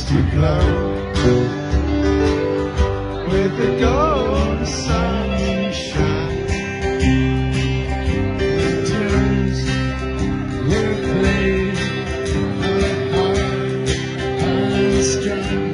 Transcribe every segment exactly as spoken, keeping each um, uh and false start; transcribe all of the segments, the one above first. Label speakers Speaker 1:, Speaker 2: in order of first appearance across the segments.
Speaker 1: to glow with the golden sunshine. The tunes were played with heart unstrung.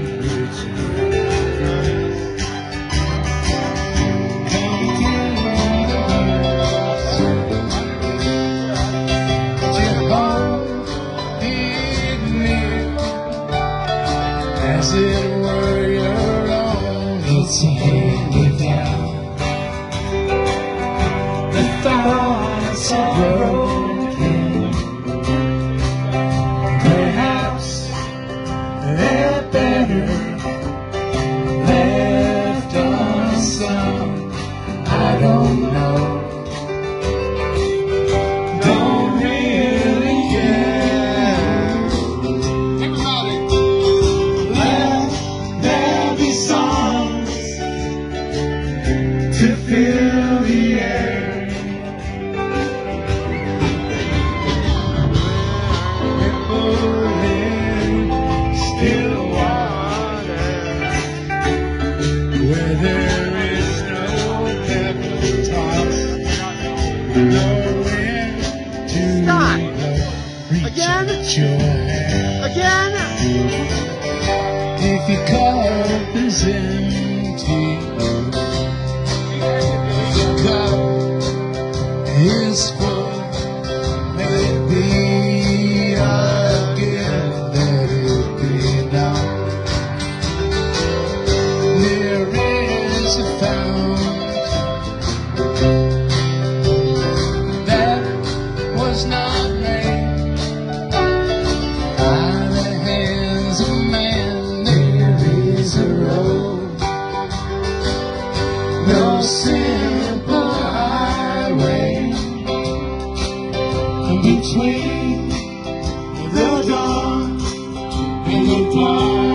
Speaker 1: As it were your own, it's hanging down. The thoughts are broken. Perhaps they're better left unsung. I don't know. Don't really care. To fill the air, rippling still water, where there is no pebble toss, no wind to reach
Speaker 2: Again?
Speaker 1: out your hand.
Speaker 2: Again?
Speaker 1: If your cup is empty, is full, let it be a gift, let it be now. There is a fountain that was not made by the hands of man. There is a road, no simple highway between the dawn and the dark.